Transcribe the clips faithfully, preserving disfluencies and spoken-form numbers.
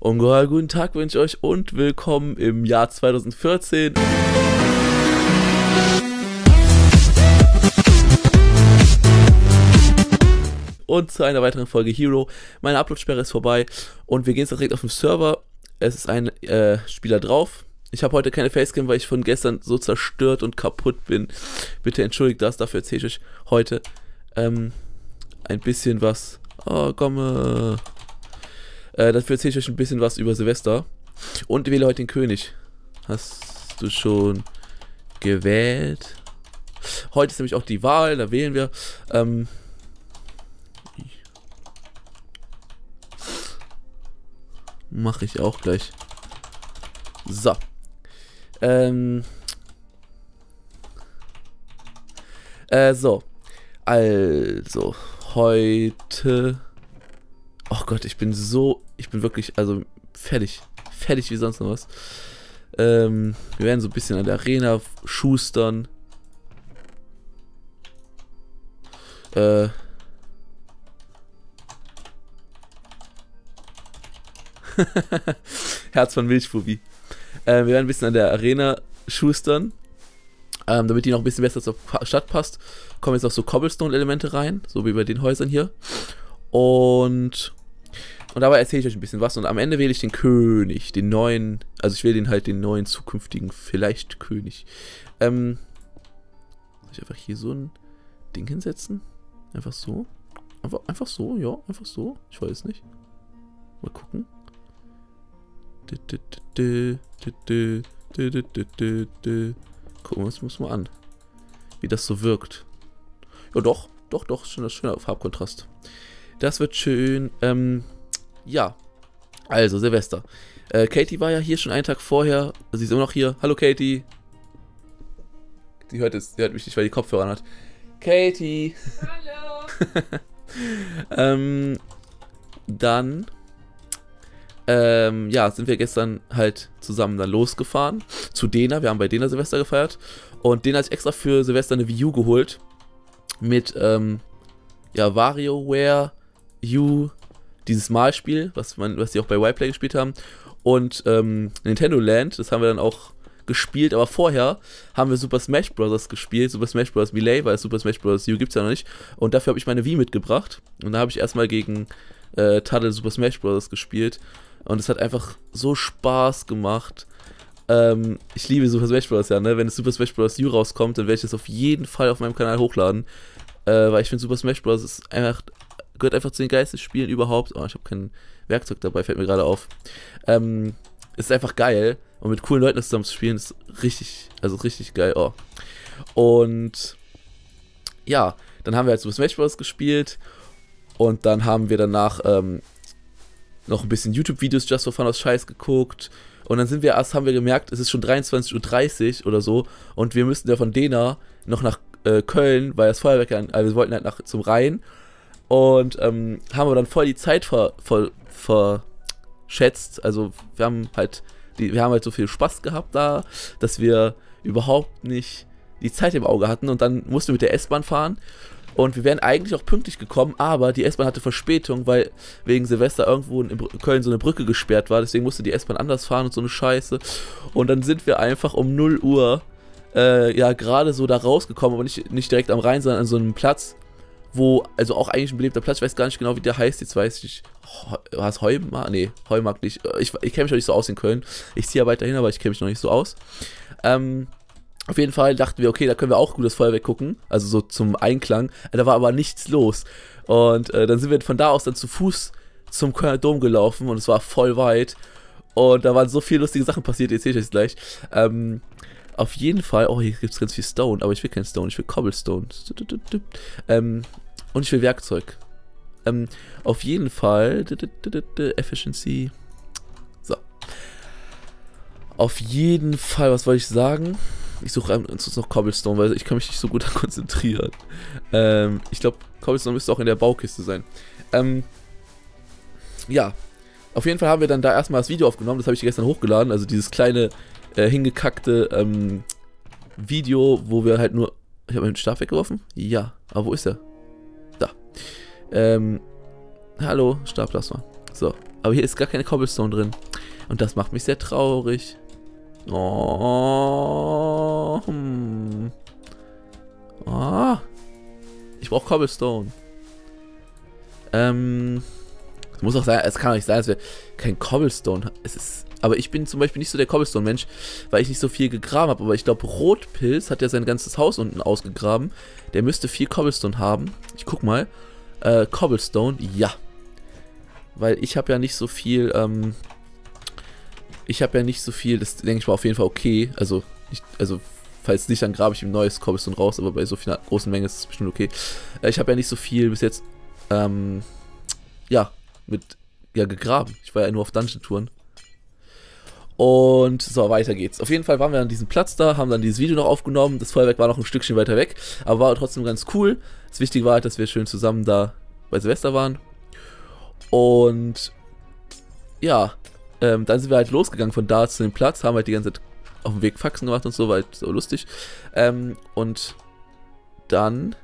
Ungeheuer guten Tag wünsche ich euch und willkommen im Jahr zweitausendvierzehn. Und zu einer weiteren Folge Hero. Meine Upload-Sperre ist vorbei und wir gehen jetzt direkt auf den Server. Es ist ein äh, Spieler drauf. Ich habe heute keine Facecam, weil ich von gestern so zerstört und kaputt bin. Bitte entschuldigt das, dafür erzähle ich euch heute ähm, ein bisschen was. Oh, komme. Äh, dafür erzähle ich euch ein bisschen was über Silvester. Und wähle heute den König. Hast du schon gewählt? Heute ist nämlich auch die Wahl, da wählen wir. Ähm, Mache ich auch gleich. So. Ähm. Äh, so. Also, heute. Oh Gott, ich bin so. Ich bin wirklich, also, fertig. Fertig wie sonst noch was. Ähm, wir werden so ein bisschen an der Arena schustern. Äh. Herz von Milchbubi. Äh, wir werden ein bisschen an der Arena schustern. Ähm, damit die noch ein bisschen besser zur Stadt passt, kommen jetzt auch so Cobblestone-Elemente rein. So wie bei den Häusern hier. Und, und dabei erzähle ich euch ein bisschen was. Und am Ende wähle ich den König. Den neuen. Also ich wähle den halt den neuen zukünftigen vielleicht König. Ähm. Soll ich einfach hier so ein Ding hinsetzen? Einfach so? Einfach, einfach so, ja. Einfach so. Ich weiß nicht. Mal gucken. Gucken wir uns muss mal an, wie das so wirkt. Ja, doch, doch, doch, schon das schöne Farbkontrast. Das wird schön. Ähm, ja, also Silvester. Äh, Katie war ja hier schon einen Tag vorher. Sie ist immer noch hier. Hallo, Katie. Die hört es, die hört mich nicht, weil die Kopfhörer hat. Katie. Hallo. ähm, dann. Ähm, ja, sind wir gestern halt zusammen dann losgefahren zu Dena. Wir haben bei Dena Silvester gefeiert. Und den hat ich extra für Silvester eine Wii U geholt. Mit, ähm, ja, WarioWare U, dieses Malspiel, was, man, was die auch bei Y-Play gespielt haben. Und, ähm, Nintendo Land, das haben wir dann auch gespielt. Aber vorher haben wir Super Smash Bros. Gespielt. Super Smash Bros. Melee, weil Super Smash Bros. U gibt es ja noch nicht. Und dafür habe ich meine Wii mitgebracht. Und da habe ich erstmal gegen äh, Tadel Super Smash Bros. Gespielt. Und es hat einfach so Spaß gemacht. Ähm, ich liebe Super Smash Bros. Ja, ne? Wenn es Super Smash Bros. U rauskommt, dann werde ich das auf jeden Fall auf meinem Kanal hochladen. Äh, weil ich finde, Super Smash Bros. Ist einfach, gehört einfach zu den geilsten Spielen überhaupt. Oh, ich habe kein Werkzeug dabei, fällt mir gerade auf. Ähm, es ist einfach geil. Und mit coolen Leuten das zusammen zu spielen, ist richtig, also richtig geil. Oh. Und ja, dann haben wir halt Super Smash Bros. Gespielt. Und dann haben wir danach, ähm, noch ein bisschen YouTube-Videos Just for Fun aus Scheiß geguckt. Und dann sind wir erst, haben wir gemerkt, es ist schon dreiundzwanzig Uhr dreißig oder so. Und wir müssten ja von Dena noch nach äh, Köln, weil das Feuerwerk, also wir wollten halt nach, zum Rhein. Und ähm, haben wir dann voll die Zeit ver, ver, verschätzt. Also wir haben halt, die, wir haben halt so viel Spaß gehabt da, dass wir überhaupt nicht die Zeit im Auge hatten. Und dann mussten wir mit der S-Bahn fahren. Und wir wären eigentlich auch pünktlich gekommen, aber die S-Bahn hatte Verspätung, weil wegen Silvester irgendwo in Köln so eine Brücke gesperrt war. Deswegen musste die S-Bahn anders fahren und so eine Scheiße. Und dann sind wir einfach um null Uhr äh, ja gerade so da rausgekommen, aber nicht, nicht direkt am Rhein, sondern an so einem Platz, wo, also auch eigentlich ein belebter Platz, ich weiß gar nicht genau, wie der heißt, jetzt weiß ich nicht. War es Heumarkt? Nee, Heumarkt nicht. Ich, ich kenne mich noch nicht so aus in Köln. Ich ziehe ja weiterhin, aber ich kenne mich noch nicht so aus. Ähm... Auf jeden Fall dachten wir, okay, da können wir auch gut das Feuerwerk gucken, also so zum Einklang. Da war aber nichts los. Und äh, dann sind wir von da aus dann zu Fuß zum Kölner Dom gelaufen und es war voll weit. Und da waren so viele lustige Sachen passiert, jetzt sehe ich euch gleich. Ähm, auf jeden Fall, oh, hier gibt es ganz viel Stone, aber ich will kein Stone, ich will Cobblestone. Ähm, und ich will Werkzeug. Ähm, auf jeden Fall, Efficiency. So. Auf jeden Fall, was wollte ich sagen? Ich suche uns noch Cobblestone, weil ich kann mich nicht so gut konzentrieren. Ähm, ich glaube, Cobblestone müsste auch in der Baukiste sein. Ähm, ja, auf jeden Fall haben wir dann da erstmal das Video aufgenommen. Das habe ich gestern hochgeladen. Also dieses kleine, äh, hingekackte ähm, Video, wo wir halt nur... Ich habe meinen Stab weggeworfen? Ja, aber wo ist er? Da. Ähm, hallo, Stab, lass mal. So, Aber hier ist gar keine Cobblestone drin. Und das macht mich sehr traurig. Oh. Hm. Oh. Ich brauche Cobblestone. Ähm. Es muss auch sein, es kann auch nicht sein, dass wir kein Cobblestone haben. Es ist. Aber ich bin zum Beispiel nicht so der Cobblestone-Mensch, weil ich nicht so viel gegraben habe. Aber ich glaube, Rotpilz hat ja sein ganzes Haus unten ausgegraben. Der müsste viel Cobblestone haben. Ich guck mal. Äh, Cobblestone, ja. Weil ich habe ja nicht so viel, ähm, ich habe ja nicht so viel, das denke ich mal auf jeden Fall okay. Also, ich, also falls nicht, dann grabe ich ein neues Cobblestone raus, aber bei so einer großen Menge ist es bestimmt okay. Äh, ich habe ja nicht so viel bis jetzt, ähm, ja, mit, ja, gegraben. Ich war ja nur auf Dungeon-Touren. Und so, weiter geht's. Auf jeden Fall waren wir an diesem Platz da, haben dann dieses Video noch aufgenommen. Das Feuerwerk war noch ein Stückchen weiter weg, aber war trotzdem ganz cool. Das Wichtige war halt, dass wir schön zusammen da bei Silvester waren. Und ja, ähm, dann sind wir halt losgegangen von da zu dem Platz, haben halt die ganze Zeit auf dem Weg Faxen gemacht und so, war halt so lustig. Ähm, und dann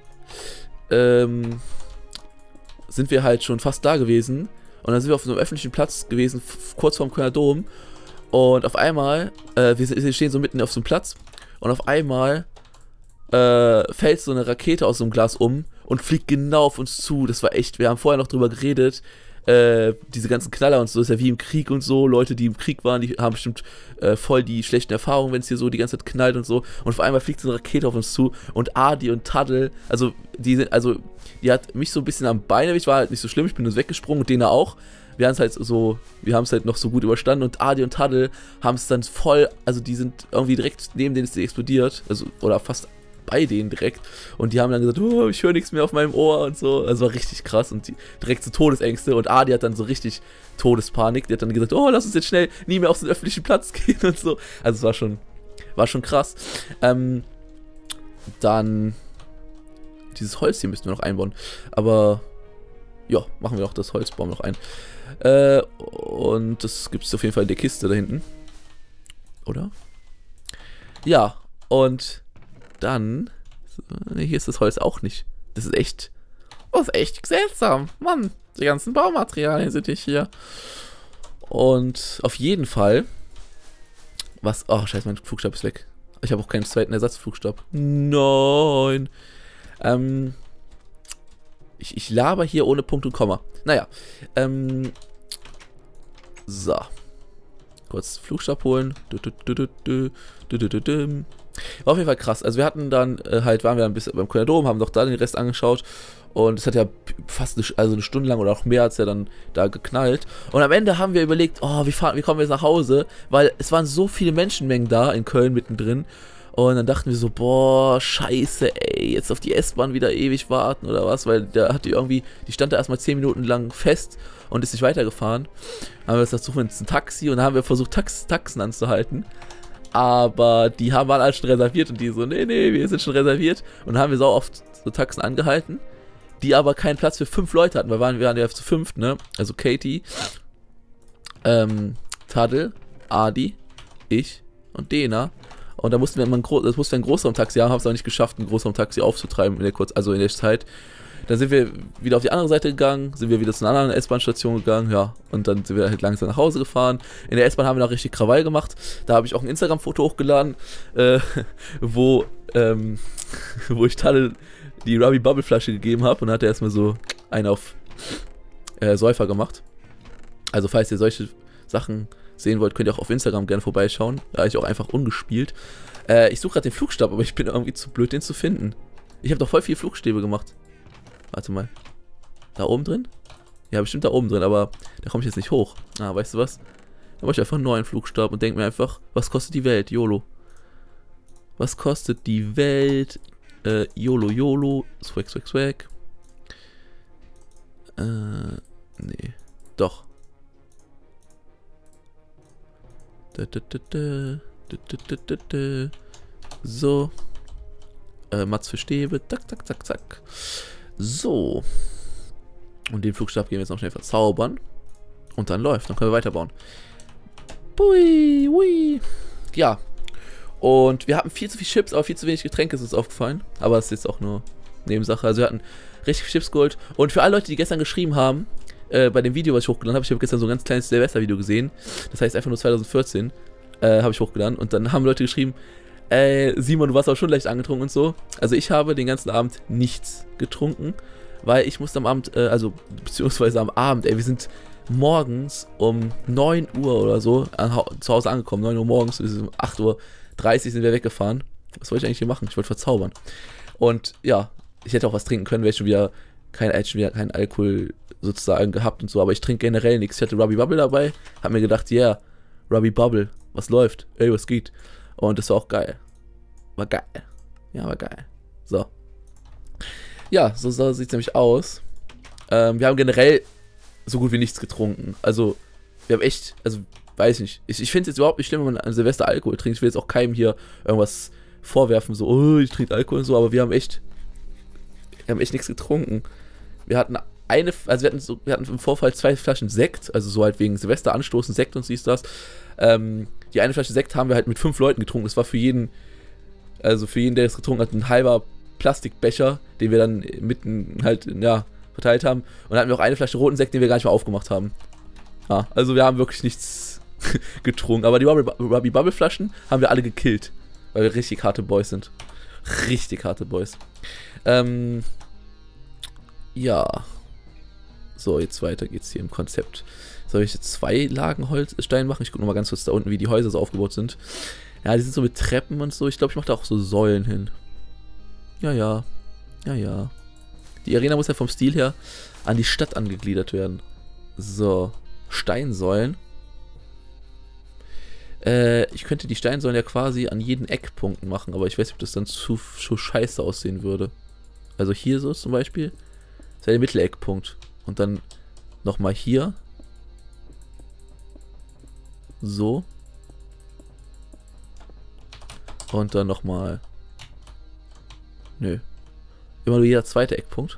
ähm, sind wir halt schon fast da gewesen. Und dann sind wir auf so einem öffentlichen Platz gewesen, kurz vorm Kölner Dom. Und auf einmal, äh, wir, wir stehen so mitten auf so einem Platz. Und auf einmal äh, fällt so eine Rakete aus so einem Glas um und fliegt genau auf uns zu. Das war echt, wir haben vorher noch drüber geredet. Äh, diese ganzen Knaller und so, ist ja wie im Krieg und so. Leute, die im Krieg waren, die haben bestimmt äh, voll die schlechten Erfahrungen, wenn es hier so die ganze Zeit knallt und so. Und auf einmal fliegt so eine Rakete auf uns zu. Und Adi und Taddel, also die sind, also die hat mich so ein bisschen am Bein erwischt, war halt nicht so schlimm, ich bin nur weggesprungen und Dena auch. Wir haben es halt so, wir haben es halt noch so gut überstanden und Adi und Taddel haben es dann voll, also die sind irgendwie direkt neben denen ist die explodiert, also oder fast bei denen direkt und die haben dann gesagt, oh, ich höre nichts mehr auf meinem Ohr und so, also war richtig krass und die direkt so Todesängste und Adi hat dann so richtig Todespanik, die hat dann gesagt, oh, lass uns jetzt schnell nie mehr auf den öffentlichen Platz gehen und so, also es war schon, war schon krass. Ähm, dann dieses Holz hier müssten wir noch einbauen, aber ja, machen wir auch das Holzbaum noch ein. Äh, und das gibt es auf jeden Fall in der Kiste da hinten. Oder? Ja, und dann... Hier ist das Holz auch nicht. Das ist echt... Das ist echt seltsam. Mann, die ganzen Baumaterialien sind nicht hier. Und auf jeden Fall... Was... Oh, scheiße, mein Flugstab ist weg. Ich habe auch keinen zweiten Ersatzflugstab. Nein. Ähm... Ich, ich laber hier ohne Punkt und Komma. Naja. Ähm... So. Kurz Flugstab holen. War auf jeden Fall krass. Also wir hatten dann äh, halt, waren wir ein bisschen beim Kölner Dom, haben doch da den Rest angeschaut. Und es hat ja fast eine, also eine Stunde lang oder auch mehr hat es ja dann da geknallt. Und am Ende haben wir überlegt, oh, wie, fahren, wie kommen wir jetzt nach Hause? Weil es waren so viele Menschenmengen da in Köln mittendrin. Und dann dachten wir so, boah, scheiße, ey, jetzt auf die S-Bahn wieder ewig warten oder was, weil da hat die irgendwie, die stand da erstmal zehn Minuten lang fest und ist nicht weitergefahren. Dann haben wir gesagt, suchen wir jetzt ein Taxi und dann haben wir versucht, Tax Taxen anzuhalten. Aber die haben waren alle schon reserviert und die so, nee, nee, wir sind schon reserviert. Und dann haben wir so oft so Taxen angehalten, die aber keinen Platz für fünf Leute hatten, weil wir waren, wir waren ja zu fünft, ne? Also Katie, ähm, Taddel, Adi, ich und Dena. Und da mussten wir immer ein, Gro das mussten wir ein Großraumtaxi haben, haben es auch nicht geschafft, ein Großraumtaxi aufzutreiben in der kurz, also in der Zeit. Dann sind wir wieder auf die andere Seite gegangen, sind wir wieder zu einer anderen S-Bahn-Station gegangen, ja, und dann sind wir halt langsam nach Hause gefahren. In der S-Bahn haben wir noch richtig Krawall gemacht. Da habe ich auch ein Instagram-Foto hochgeladen, äh, wo, ähm, wo ich Taddel die Ruby Bubble Flasche gegeben habe und hat er erstmal so einen auf äh, Säufer gemacht. Also falls ihr solche Sachen sehen wollt, könnt ihr auch auf Instagram gerne vorbeischauen. Da habe ich auch einfach ungespielt. Äh, ich suche gerade den Flugstab, aber ich bin irgendwie zu blöd, den zu finden. Ich habe doch voll viele Flugstäbe gemacht. Warte mal. Da oben drin? Ja, bestimmt da oben drin, aber da komme ich jetzt nicht hoch. Ah, weißt du was? Da mache ich einfach einen neuen Flugstab und denke mir einfach, was kostet die Welt? YOLO. Was kostet die Welt? Äh, YOLO, YOLO. Swag, swag, swag. Äh, nee. Doch. So. Äh, Mats für Stäbe. Zack, zack, zack, zack. So. Und den Flugstab gehen wir jetzt noch schnell verzaubern. Und dann läuft. Dann können wir weiterbauen. Pui, ui. Ja. Und wir hatten viel zu viel Chips, aber viel zu wenig Getränke, ist uns aufgefallen. Aber es ist jetzt auch nur Nebensache. Also wir hatten richtig viel Chips geholt. Und für alle Leute, die gestern geschrieben haben, äh, bei dem Video, was ich hochgeladen habe, ich habe gestern so ein ganz kleines Silvester-Video gesehen, das heißt einfach nur zwanzig vierzehn, äh, habe ich hochgeladen und dann haben Leute geschrieben, äh, Simon, du warst aber schon leicht angetrunken und so. Also ich habe den ganzen Abend nichts getrunken, weil ich musste am Abend, äh, also beziehungsweise am Abend, ey, wir sind morgens um neun Uhr oder so an, zu Hause angekommen, neun Uhr morgens, um acht Uhr dreißig sind wir weggefahren. Was wollte ich eigentlich hier machen? Ich wollte verzaubern. Und ja, ich hätte auch was trinken können, wäre ich schon wieder kein, schon wieder kein Alkohol sozusagen gehabt und so, aber ich trinke generell nichts. Ich hatte Ruby Bubble dabei, hab mir gedacht, ja, yeah, Ruby Bubble, was läuft? Ey, was geht? Und das war auch geil. War geil. Ja, war geil. So. Ja, so, so sieht es nämlich aus. Ähm, wir haben generell so gut wie nichts getrunken. Also, wir haben echt, also, weiß nicht. Ich, ich finde es jetzt überhaupt nicht schlimm, wenn man an Silvester Alkohol trinkt. Ich will jetzt auch keinem hier irgendwas vorwerfen, so, oh, ich trinke Alkohol und so, aber wir haben echt, wir haben echt nichts getrunken. Wir hatten eine, also wir hatten, so, wir hatten im Vorfall zwei Flaschen Sekt, also so halt wegen Silvester anstoßen, Sekt und siehst das. Ähm, die eine Flasche Sekt haben wir halt mit fünf Leuten getrunken. Das war für jeden, also für jeden, der das getrunken hat, ein halber Plastikbecher, den wir dann mitten halt, ja, verteilt haben. Und dann hatten wir auch eine Flasche roten Sekt, den wir gar nicht mehr aufgemacht haben. Ja, also wir haben wirklich nichts getrunken. Aber die Ruby Bubble Flaschen haben wir alle gekillt, weil wir richtig harte Boys sind. Richtig harte Boys. Ähm, ja. So, jetzt weiter geht's hier im Konzept. Soll ich jetzt zwei Lagen Holzstein machen? Ich gucke nochmal ganz kurz da unten, wie die Häuser so aufgebaut sind. Ja, die sind so mit Treppen und so. Ich glaube, ich mache da auch so Säulen hin. Ja, ja. Ja, ja. Die Arena muss ja vom Stil her an die Stadt angegliedert werden. So. Steinsäulen. Äh, ich könnte die Steinsäulen ja quasi an jeden Eckpunkt machen, aber ich weiß nicht, ob das dann zu, zu scheiße aussehen würde. Also hier so zum Beispiel. Das wäre der Mitteleckpunkt. Und dann nochmal hier. So. Und dann nochmal. Nö. Immer nur jeder zweite Eckpunkt.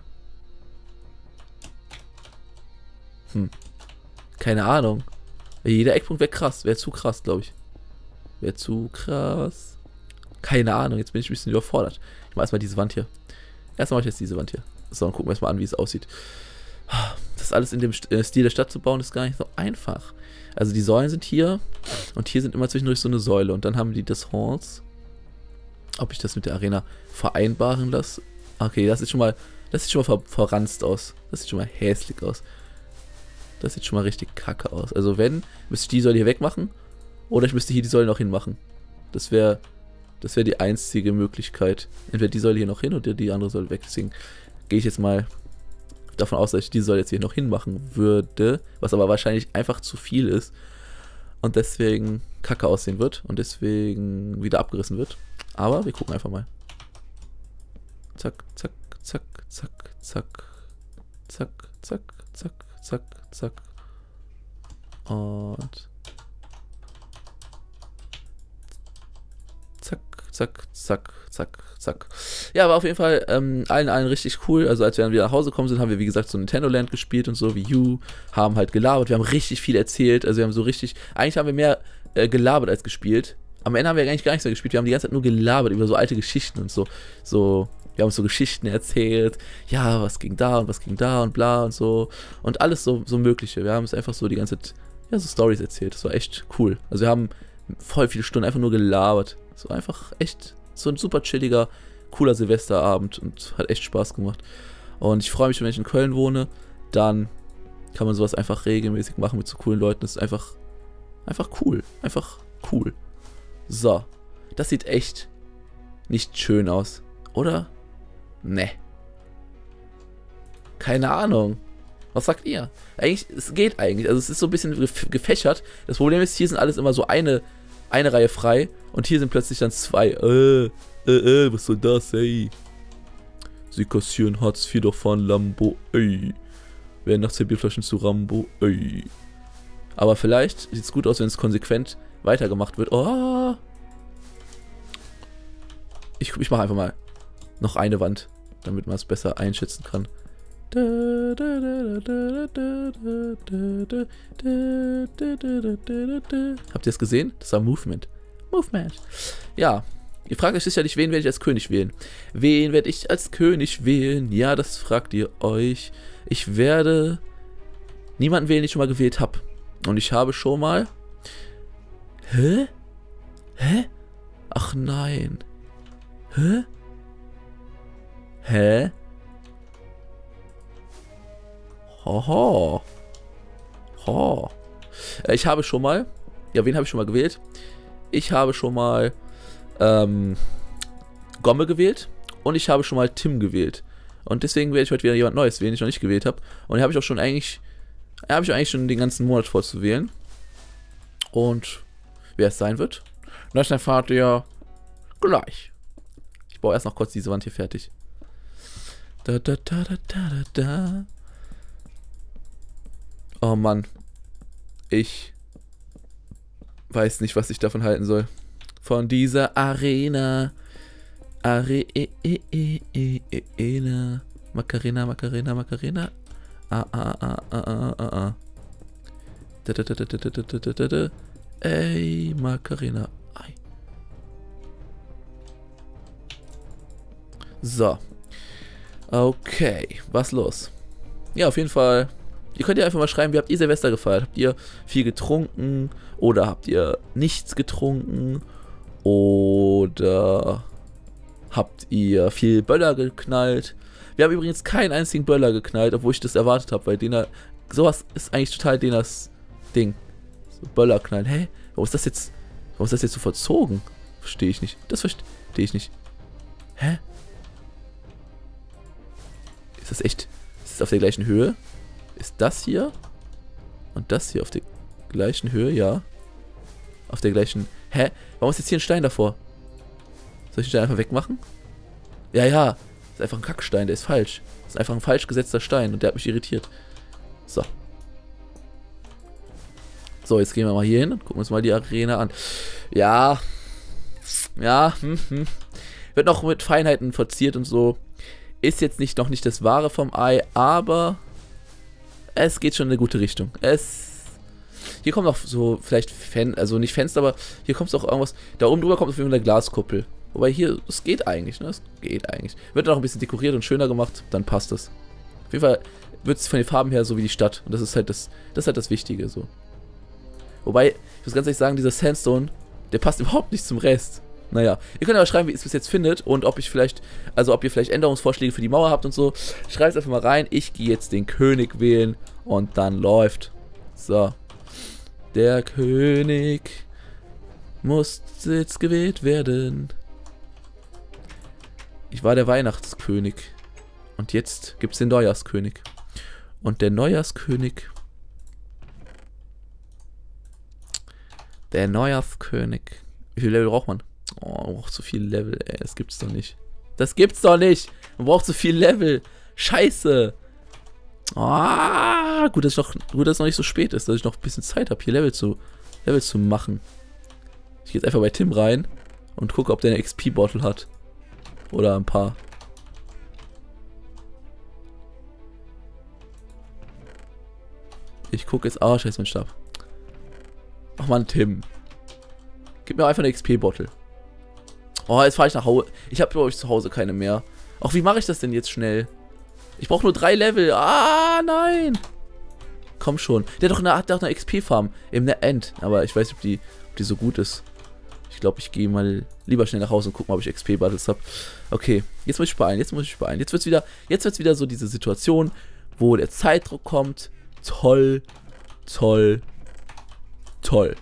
Hm. Keine Ahnung. Jeder Eckpunkt wäre krass. Wäre zu krass, glaube ich. Wäre zu krass. Keine Ahnung. Jetzt bin ich ein bisschen überfordert. Ich mache erstmal diese Wand hier. Erstmal mache ich jetzt diese Wand hier. So, dann gucken wir erstmal an, wie es aussieht. Das alles in dem Stil der Stadt zu bauen, ist gar nicht so einfach. Also die Säulen sind hier. Und hier sind immer zwischendurch so eine Säule. Und dann haben die das Halls. Ob ich das mit der Arena vereinbaren lasse? Okay, das sieht schon mal, das sieht schon mal ver verranzt aus. Das sieht schon mal hässlich aus. Das sieht schon mal richtig kacke aus. Also wenn, müsste ich die Säule hier wegmachen. Oder ich müsste hier die Säule noch hinmachen. Das wäre das wäre die einzige Möglichkeit. Entweder die Säule hier noch hin oder die andere Säule weg. Deswegen gehe ich jetzt mal davon aus, dass ich die Säule jetzt hier noch hinmachen würde. Was aber wahrscheinlich einfach zu viel ist. Und deswegen kacke aussehen wird. Und deswegen wieder abgerissen wird. Aber wir gucken einfach mal. Zack, zack, zack, zack, zack. Zack, zack, zack, zack, zack. Und zack, zack, zack, zack, zack. Ja, war auf jeden Fall ähm, allen allen richtig cool. Also als wir dann wieder nach Hause gekommen sind, haben wir wie gesagt so Nintendo Land gespielt und so wie You, haben halt gelabert. Wir haben richtig viel erzählt. Also wir haben so richtig, eigentlich haben wir mehr äh, gelabert als gespielt. Am Ende haben wir eigentlich gar nichts mehr gespielt. Wir haben die ganze Zeit nur gelabert über so alte Geschichten und so. So, wir haben uns so Geschichten erzählt. Ja, was ging da und was ging da und bla und so. Und alles so, so Mögliche. Wir haben es einfach so die ganze Zeit, ja, so Storys erzählt. Das war echt cool. Also wir haben voll viele Stunden einfach nur gelabert. Es war einfach echt so ein super chilliger, cooler Silvesterabend und hat echt Spaß gemacht. Und ich freue mich, wenn ich in Köln wohne, dann kann man sowas einfach regelmäßig machen mit so coolen Leuten. Das ist einfach, einfach cool. Einfach cool. So, das sieht echt nicht schön aus, oder? Ne. Keine Ahnung. Was sagt ihr? Eigentlich, es geht eigentlich. Also es ist so ein bisschen gefächert. Das Problem ist, hier sind alles immer so eine, eine Reihe frei und hier sind plötzlich dann zwei. Äh, äh, äh, was soll das, ey? Sie kassieren Hartz vier doch von Lambo, ey. Werden nach zehn Bierflaschen zu Rambo, ey. Aber vielleicht sieht es gut aus, wenn es konsequent weitergemacht wird. Oh. Ich, ich mache einfach mal noch eine Wand, damit man es besser einschätzen kann. Habt ihr es gesehen? Das war Movement. Movement. Ja, ihr fragt euch sicherlich, wen werde ich als König wählen? Wen werde ich als König wählen? Ja, das fragt ihr euch. Ich werde niemanden wählen, den ich schon mal gewählt habe. Und ich habe schon mal... Hä? Hä? Ach nein. Hä? Hä? Hoho. Ho. Ich habe schon mal... Ja, wen habe ich schon mal gewählt? Ich habe schon mal... Ähm... Gomme gewählt. Und ich habe schon mal Tim gewählt. Und deswegen werde ich heute wieder jemand Neues wählen, den ich noch nicht gewählt habe. Und den habe ich auch schon eigentlich... Da habe ich eigentlich schon den ganzen Monat vor zu wählen. Und wer es sein wird, das erfahrt ihr gleich. Ich baue erst noch kurz diese Wand hier fertig. Da, da, da, da, da, da. Oh Mann. Ich weiß nicht, was ich davon halten soll. Von dieser Arena. Arena. Macarena, Macarena, Macarena. Ah, ah, ah, ah, ah, ah, ah. Da, da, da, da, da, da, da, da, da. Ey, Macarena. Ei. So. Okay, was los? Ja, auf jeden Fall. Ihr könnt ja einfach mal schreiben, wie habt ihr Silvester gefeiert? Habt ihr viel getrunken? Oder habt ihr nichts getrunken? Oder habt ihr viel Böller geknallt? Wir haben übrigens keinen einzigen Böller geknallt, obwohl ich das erwartet habe, weil Dena, sowas ist eigentlich total Denas Ding. So Böller knallen. Hä? Warum ist das jetzt, warum ist das jetzt so verzogen? Verstehe ich nicht. Das verstehe ich nicht. Hä? Ist das echt, ist das auf der gleichen Höhe? Ist das hier und das hier auf der gleichen Höhe? Ja. Auf der gleichen... Hä? Warum ist jetzt hier ein Stein davor? Soll ich den Stein einfach wegmachen? Ja, ja. Das ist einfach ein Kackstein, der ist falsch. Das ist einfach ein falsch gesetzter Stein und der hat mich irritiert. So. So, jetzt gehen wir mal hier hin und gucken uns mal die Arena an. Ja. Ja. Hm, hm. Wird noch mit Feinheiten verziert und so. Ist jetzt nicht noch nicht das Wahre vom Ei, aber es geht schon in eine gute Richtung. Es... Hier kommt noch so vielleicht Fen... Also nicht Fenster, aber hier kommt auch irgendwas... Da oben drüber kommt auf jeden Fall eine Glaskuppel. Wobei hier, es geht eigentlich, ne? Es geht eigentlich. Wird noch ein bisschen dekoriert und schöner gemacht, dann passt es. Auf jeden Fall wird es von den Farben her so wie die Stadt. Und das ist halt das, das ist halt das Wichtige, so. Wobei, ich muss ganz ehrlich sagen, dieser Sandstone, der passt überhaupt nicht zum Rest. Naja, ihr könnt aber schreiben, wie ihr es bis jetzt findet und ob ich vielleicht, also ob ihr vielleicht Änderungsvorschläge für die Mauer habt und so. Schreibt es einfach mal rein. Ich gehe jetzt den König wählen und dann läuft. So. Der König muss jetzt gewählt werden. Ich war der Weihnachtskönig. Und jetzt gibt es den Neujahrskönig. Und der Neujahrskönig... Der Neujahrskönig... Wie viel Level braucht man? Oh, man braucht zu viel Level, ey. Das gibt's doch nicht. Das gibt's doch nicht! Man braucht zu viel Level. Scheiße! Ah, gut, dass, ich noch, gut, dass es noch nicht so spät ist, dass ich noch ein bisschen Zeit habe, hier Level zu, Level zu machen. Ich gehe jetzt einfach bei Tim rein und gucke, ob der eine X P-Bottle hat. Oder ein paar. Ich gucke jetzt... Ah, scheiße, mein Stab. Ach man, Tim. Gib mir einfach eine X P-Bottle. Oh, jetzt fahre ich nach Hause. Ich habe, glaube ich, zu Hause keine mehr. Ach, wie mache ich das denn jetzt schnell? Ich brauche nur drei Level. Ah, nein. Komm schon. Der hat doch eine, hat doch eine X P-Farm im End. Aber ich weiß nicht, ob die, ob die so gut ist. Ich glaube, ich gehe mal lieber schnell nach Hause und gucke mal, ob ich X P-Battles habe. Okay, jetzt muss ich beeilen, jetzt muss ich beeilen. Jetzt wird es wieder, jetzt wird's wieder so diese Situation, wo der Zeitdruck kommt. Toll, toll, toll.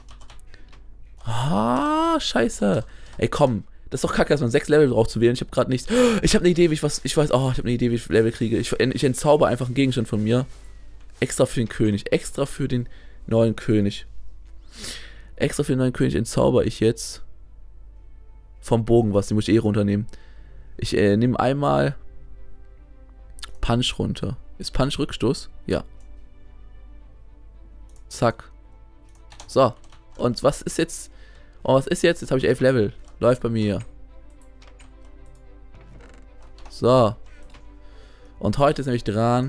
Ah, scheiße. Ey, komm. Das ist doch kacke, dass man sechs Level braucht zu wählen. Ich habe gerade nichts. Ich habe eine Idee, wie ich was... Ich weiß... Oh, ich habe eine Idee, wie ich Level kriege. Ich, ich entzauber einfach einen Gegenstand von mir. Extra für den König. Extra für den neuen König. Extra für den neuen König entzauber ich jetzt vom Bogen was. Den muss ich eh runternehmen. Ich äh, nehme einmal Punch runter. Ist Punch Rückstoß? Ja. Zack. So. Und was ist jetzt... Oh, was ist jetzt? Jetzt habe ich elf Level. Läuft bei mir. So. Und heute ist nämlich dran.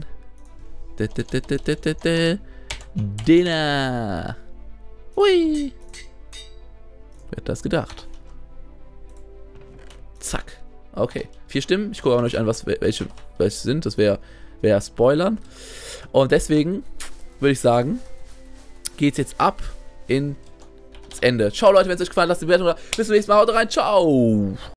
Dena. Hui. Wer hat das gedacht? Zack. Okay. Vier Stimmen. Ich gucke auch noch nicht an, was welche, welche sind. Das wäre wär Spoilern. Und deswegen würde ich sagen, geht's jetzt ab ins Ende. Ciao Leute, wenn es euch gefallen hat, lasst eine Bewertung da. Bis zum nächsten Mal, haut rein, ciao!